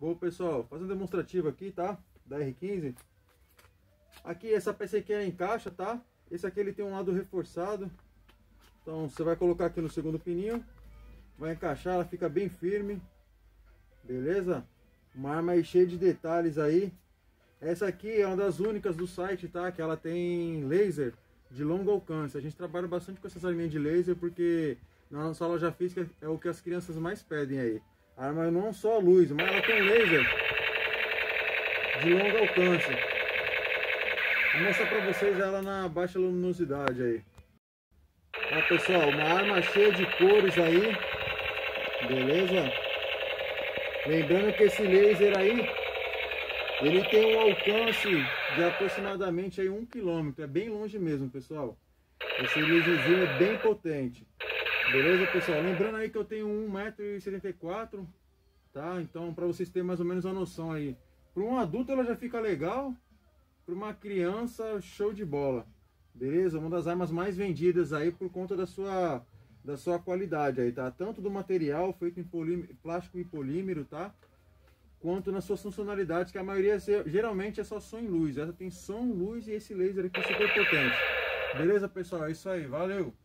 Bom, pessoal, fazendo demonstrativo aqui, tá? Da R15. Aqui, essa peça aqui ela encaixa, tá? Esse aqui ele tem um lado reforçado. Então, você vai colocar aqui no segundo pininho. Vai encaixar, ela fica bem firme. Beleza? Uma arma aí cheia de detalhes aí. Essa aqui é uma das únicas do site, tá? Que ela tem laser de longo alcance. A gente trabalha bastante com essas arminhas de laser porque na nossa loja física é o que as crianças mais pedem aí. A arma não só luz, mas ela tem laser de longo alcance. Vou mostrar pra vocês ela na baixa luminosidade aí. Ó, pessoal, uma arma cheia de cores aí. Beleza? Lembrando que esse laser aí, ele tem um alcance de aproximadamente aí 1 km. É bem longe mesmo, pessoal. Esse laserzinho é bem potente. Beleza, pessoal? Lembrando aí que eu tenho 1,74 m, tá? Então, para vocês terem mais ou menos uma noção aí. Para um adulto ela já fica legal. Para uma criança, show de bola. Beleza? Uma das armas mais vendidas aí por conta da sua qualidade aí, tá? Tanto do material feito em plástico e polímero, tá? Quanto nas suas funcionalidades, que a maioria geralmente é só som e luz. Essa tem som, luz e esse laser aqui super potente. Beleza, pessoal? É isso aí. Valeu!